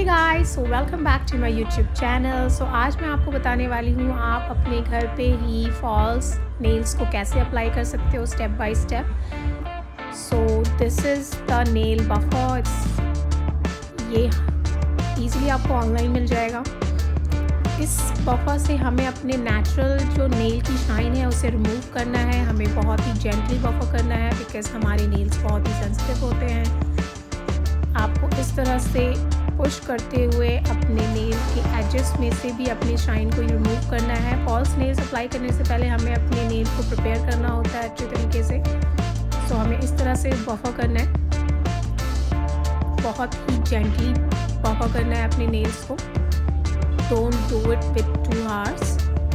Guys, so welcome back to my YouTube channel. So आज मैं आपको बताने वाली हूँ आप अपने घर पे ही फॉल्स नेल्स को कैसे अप्लाई कर सकते हो step by step. So this is the nail buffer. ये इजीली आपको ऑनलाइन मिल जाएगा। इस बफर से हमें अपने नेचुरल जो नेल की शाइन है उसे रिमूव करना है। हमें बहुत ही जेंटली बफर करना है बिकॉज हमारे नेल्स बहुत ही सेंसिटिव होते हैं। आपको इस तरह से पुश करते हुए अपने नेल के एजेस में से भी अपनी शाइन को रिमूव करना है। फॉल्स नेल्स अप्लाई करने से पहले हमें अपने नेल को प्रिपेयर करना होता है अच्छे तरीके से। सो हमें इस तरह से बफर करना है, बहुत ही जेंटली बफर करना है अपने नेल्स को। Don't do it with 2 hours।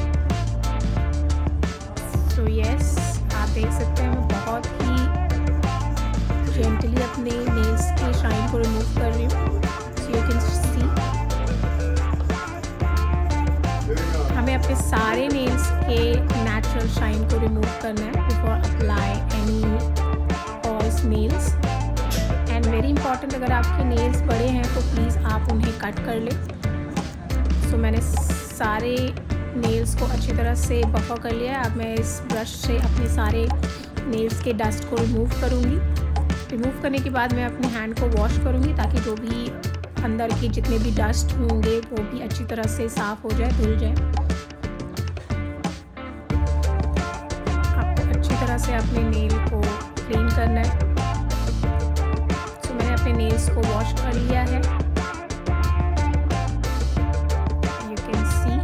So yes, आप देख सकते हैं मैं बहुत ही जेंटली अपने नेल्स के शाइन को रिमूव कर रही हूँ। You can see हमें अपने सारे नेल्स के नेचुरल शाइन को रिमूव करना है before apply any false nails. And very important, अगर आपके नेल्स बड़े हैं तो प्लीज़ आप उन्हें कट कर लें। सो मैंने सारे नेल्स को अच्छी तरह से बफर कर लिया है। अब मैं इस ब्रश से अपने सारे नेल्स के डस्ट को रिमूव करूँगी। रिमूव करने के बाद मैं अपने हैंड को वॉश करूँगी ताकि जो भी अंदर के जितने भी डस्ट होंगे वो भी अच्छी तरह से साफ़ हो जाए, धुल जाए। आपको अच्छी तरह से अपने नेल को क्लीन करना है। तो मैंने अपने नेल्स को वॉश कर लिया है। You can see.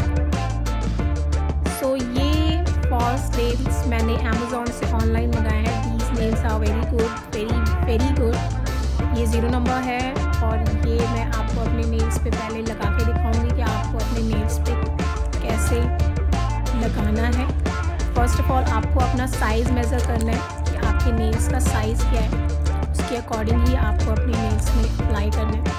सो ये फॉल्स नेल्स मैंने अमेज़ॉन से ऑनलाइन मंगाए हैं। These nails are very good, very good. ये 0 नंबर है और ये मैं आपको अपने नेल्स पे पहले लगा के दिखाऊंगी कि आपको अपने नेल्स पे कैसे लगाना है। फर्स्ट ऑफ ऑल आपको अपना साइज़ मेज़र करना है कि आपके नेल्स का साइज़ क्या है, उसके अकॉर्डिंग ही आपको अपने नेल्स में अप्लाई करना है।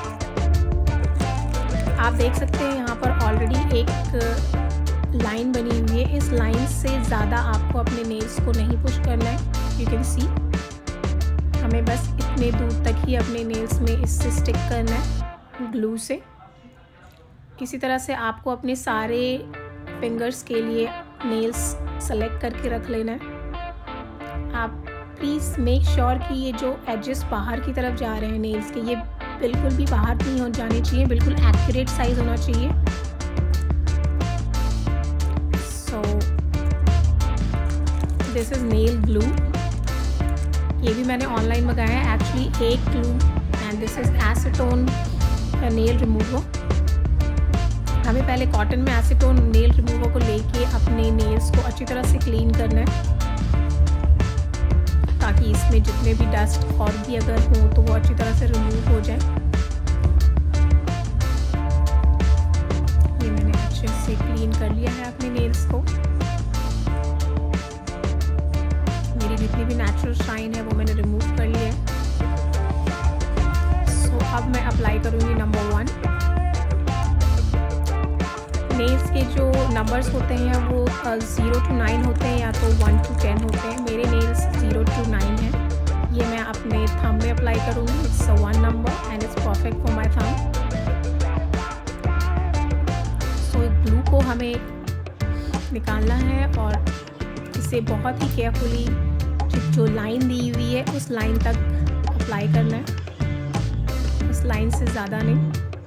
आप देख सकते हैं यहाँ पर ऑलरेडी एक लाइन बनी हुई है। इस लाइन से ज़्यादा आपको अपने नेल्स को नहीं पुश करना है। यू कैन सी हमें बस इतने दूर तक ही अपने नेल्स में इससे स्टिक करना है ग्लू से। इसी तरह से आपको अपने सारे फिंगर्स के लिए नेल्स सेलेक्ट करके रख लेना है। आप प्लीज़ मेक श्योर कि ये जो एजेस बाहर की तरफ जा रहे हैं नेल्स के, ये बिल्कुल भी बाहर नहीं हो जाने चाहिए, बिल्कुल एक्यूरेट साइज होना चाहिए। So this is nail glue. ये भी मैंने ऑनलाइन मंगाया है एक्चुअली, एक glue and this is acetone nail remover. हमें पहले कॉटन में एसीटोन नेल रिमूवर को लेके अपने नेल्स को अच्छी तरह से क्लीन करना है ताकि इसमें जितने भी डस्ट और भी अगर हो तो वो अच्छी तरह से रिमूव हो जाए। ये मैंने अच्छे से क्लीन कर लिया है अपने नेल्स को। मेरी जितनी भी नेचुरल शाइन है वो मैंने रिमूव कर लिया है। सो अब मैं अप्लाई करूँगी नंबर 1। नेल्स के जो नंबर्स होते हैं वो 0 to 9 होते हैं या तो 1 to 10 होते हैं। मेरे नेल्स 0 to 9 हैं। ये मैं अपने थंब में अप्लाई करूँगी। It's 1 number and it's perfect for my thumb. So glue को हमें निकालना है और इसे बहुत ही केयरफुली जो लाइन दी हुई है उस लाइन तक अप्लाई करना है, उस लाइन से ज़्यादा नहीं।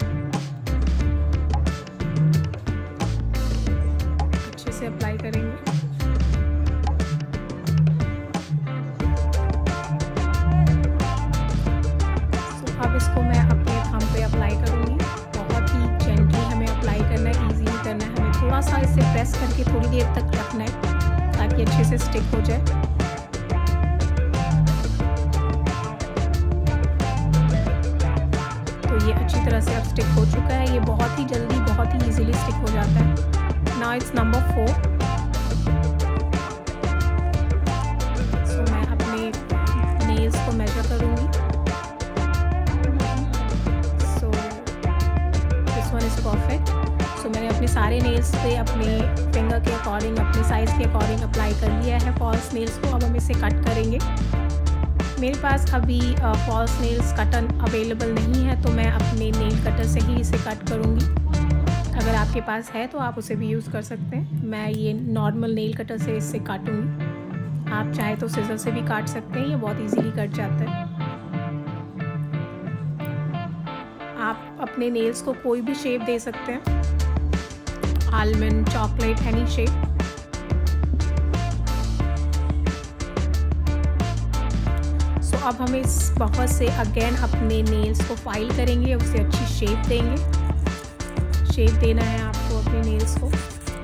अच्छे से अप्लाई करेंगे। तो अब इसको मैं अपने थंब पे अप्लाई करूँगी। बहुत ही जेंटली हमें अप्लाई करना है, ईजी करना है। हमें थोड़ा सा इसे प्रेस करके थोड़ी देर तक रखना है ताकि अच्छे से स्टिक हो जाए। ये अच्छी तरह से अब स्टिक हो चुका है। ये बहुत ही जल्दी, बहुत ही इजीली स्टिक हो जाता है। Now it's number 4। सो मैं अपने नेल्स को मेजर करूँगी। So this one is perfect. So मैंने अपने सारे नेल्स पे अपने फिंगर के अकॉर्डिंग, अपने साइज़ के अकॉर्डिंग अप्लाई कर लिया है फॉल्स नेल्स को। अब हम इसे कट करेंगे। मेरे पास अभी फॉल्स नेल्स कटर अवेलेबल नहीं है, तो मैं अपने नेल कटर से ही इसे कट करूँगी। अगर आपके पास है तो आप उसे भी यूज़ कर सकते हैं। मैं ये नॉर्मल नेल कटर से इससे काटूँगी। आप चाहे तो सीजर से भी काट सकते हैं, ये बहुत इजीली कट जाता है। आप अपने नेल्स को कोई भी शेप दे सकते हैं, आलमंड, चॉकलेट, एनी शेप। अब हम इस बफर से अगेन अपने नेल्स को फाइल करेंगे, उसे अच्छी शेप देंगे। शेप देना है आपको अपने नेल्स को।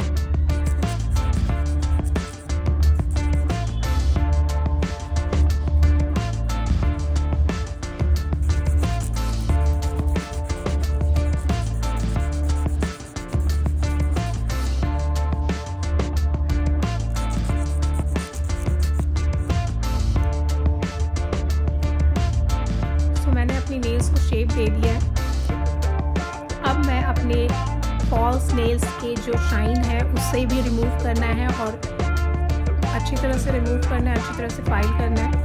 मैंने अपनी नेल्स को शेप दे दिया है। अब मैं अपने फॉल्स नेल्स के जो शाइन है उसे भी रिमूव करना है और अच्छी तरह से रिमूव करना है, अच्छी तरह से फाइल करना है।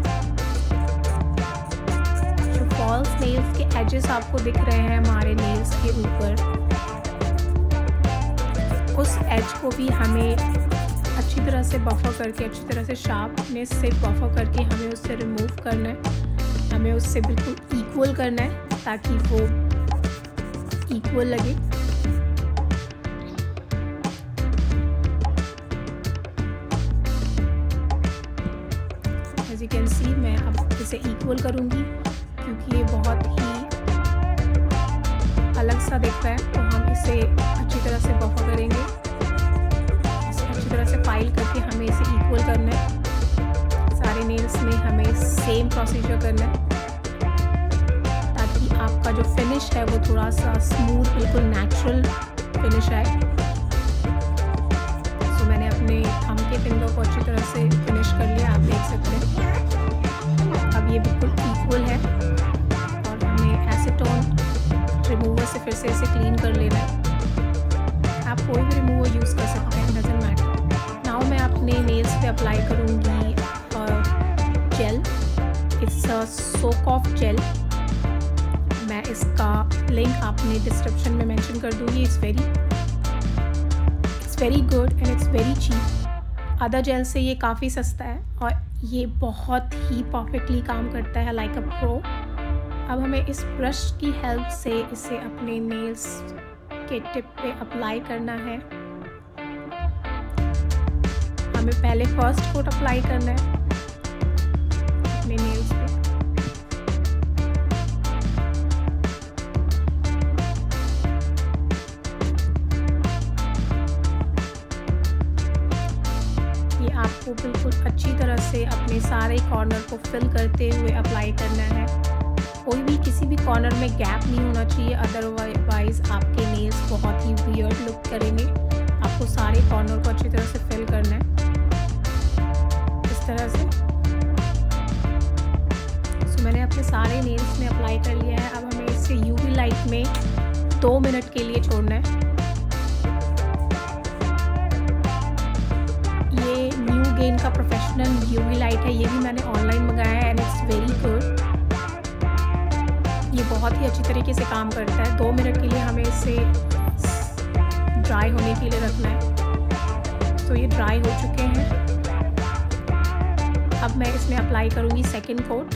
जो फॉल्स नेल्स के एजेस आपको दिख रहे हैं हमारे नेल्स के ऊपर, उस एज को भी हमें अच्छी तरह से बफर करके, अच्छी तरह से शार्पनेस से बफर करके हमें उससे रिमूव करना है। हमें उससे बिल्कुल इक्वल करना है ताकि वो इक्वल लगे। एज यू कैन सी, मैं अब इसे इक्वल करूँगी क्योंकि ये बहुत ही अलग सा दिख रहा है। तो हम इसे अच्छी तरह से बफर करेंगे, इसे अच्छी तरह से फाइल करके हमें इसे इक्वल करना है। सारे नेल्स में हमें सेम प्रोसीजर करना है ताकि आपका जो फिनिश है वो थोड़ा सा स्मूथ, बिल्कुल नेचुरल फिनिश आए। सो मैंने अपने थंब के फिंगर को अच्छी तरह से फिनिश कर लिया, आप देख सकते हैं। अब ये बिल्कुल इक्वल है और हमें एसीटोन रिमूवर से फिर से इसे क्लीन कर लेना है। आप कोई भी रिमूवर यूज़ कर सकते हैं, डजंट मैटर। नाउ मैं अपने नेल्स पे अप्लाई करूँगी gel. It's a soak off gel. मैं इसका लिंक आपने डिस्क्रिप्शन में मेंशन कर दूँगी। It's very good and it's very cheap. Other gel से ये काफ़ी सस्ता है और ये बहुत ही परफेक्टली काम करता है लाइक अ प्रो। अब हमें इस ब्रश की हेल्प से इसे अपने नेल्स के टिप पे अप्लाई करना है। हमें पहले फर्स्ट कोट अप्लाई करना है अपने नेल्स पे। ये आपको बिल्कुल अच्छी तरह से अपने सारे कॉर्नर को फिल करते हुए अप्लाई करना है। कोई भी किसी भी कॉर्नर में गैप नहीं होना चाहिए, अदरवाइज आपके नेल्स बहुत ही वियर्ड लुक करेंगे। आपको सारे कॉर्नर को अच्छी तरह से फिल करना है इस तरह से। सो मैंने अपने सारे नेल्स में अप्लाई कर लिया है। अब हमें इसे यूवी लाइट में 2 मिनट के लिए छोड़ना है। ये न्यू गेन का प्रोफेशनल यूवी लाइट है, ये भी मैंने ऑनलाइन मंगाया है एंड इट्स वेरी गुड। ये बहुत ही अच्छी तरीके से काम करता है। 2 मिनट के लिए हमें इसे ड्राई होने के लिए रखना है। तो ये ड्राई हो चुके हैं। अब मैं इसमें अप्लाई करूँगी second coat.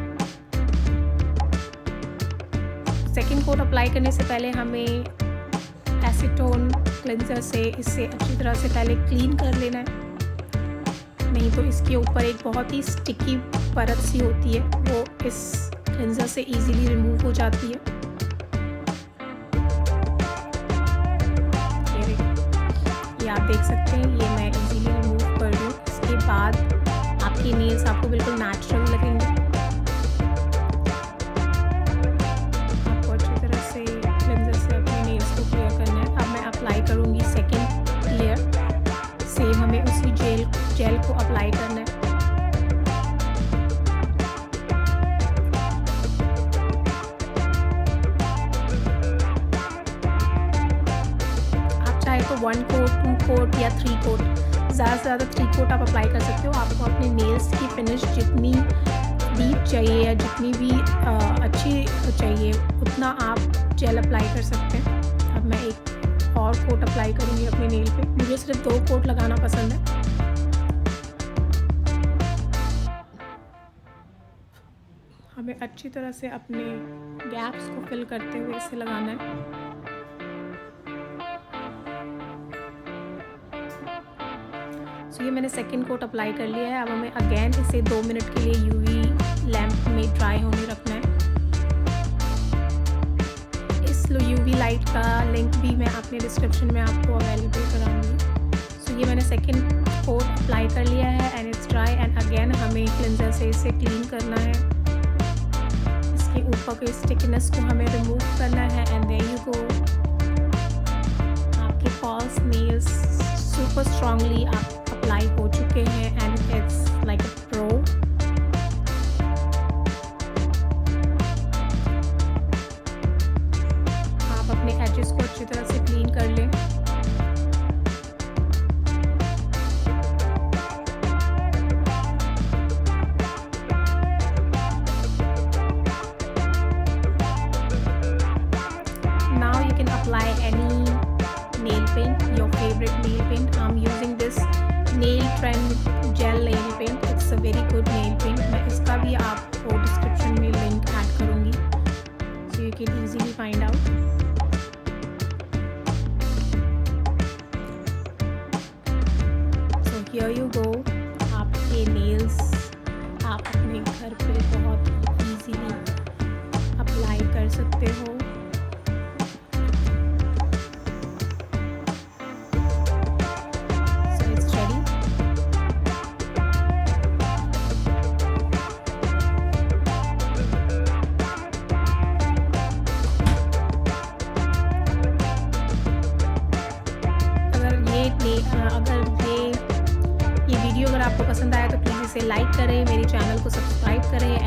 Second coat apply करने से पहले हमें एसीटोन क्लेंजर से इसे अच्छी तरह से पहले क्लीन कर लेना है, नहीं तो इसके ऊपर एक बहुत ही स्टिकी परत सी होती है, वो इस क्लेंजर से इजीली रिमूव हो जाती है। ये आप देख सकते हैं, ये मैं इजीली रिमूव कर रही हूँ। इसके बाद आपके नेल्स आपको बिल्कुल नेचुरल लगेंगे। आपको अच्छी तरह से क्लेंजर से अपने नेल्स को क्लियर करना है। अब मैं अप्लाई करूँगी सेकेंड लेयर। सेम हमें उसी जेल को अप्लाई करना है। तो 1 कोट, 2 कोट या 3 कोट, ज़्यादा से ज़्यादा 3 कोट आप अप्लाई कर सकते हो। आपको अपने नेल्स की फिनिश जितनी डीप चाहिए या जितनी भी अच्छी चाहिए उतना आप जेल अप्लाई कर सकते हैं। अब मैं एक और कोट अप्लाई करूँगी अपने नेल पे। मुझे सिर्फ 2 कोट लगाना पसंद है। हमें अच्छी तरह से अपने गैप्स को फिल करते हुए इसे लगाना है। तो ये मैंने सेकंड कोट अप्लाई कर लिया है। अब हमें अगेन इसे 2 मिनट के लिए यूवी लैम्प में ड्राई होने रखना है। इस यूवी लाइट का लिंक भी मैं अपने डिस्क्रिप्शन में आपको अवेलेबल कराऊंगी। तो ये मैंने सेकंड कोट अप्लाई कर लिया है and it's dry and again हमें क्लिंजर से इसे क्लीन करना है। इसके ऊपर के स्टिकनेस को हमें रिमूव करना है एंड देयर यू गो। आपके फॉल्स नेल्स सुपर स्ट्रांगली आप अप्लाई हो चुके हैं and it's like a pro. आप अपने एजेस को अच्छी तरह से क्लीन कर लें। Now you can apply any nail paint, your favorite nail paint. I'm using this nail trend gel nail paint. It's a very good nail paint. मैं इसका भी आपको डिस्क्रिप्शन में लिंक ऐड करूँगी, so you can easily find out. So here you go. आपके nails आप अपने घर पे बहुत easily अप्लाई कर सकते हो। अगर ये वीडियो अगर आपको पसंद आया तो प्लीज़ इसे लाइक करें, मेरे चैनल को सब्सक्राइब करें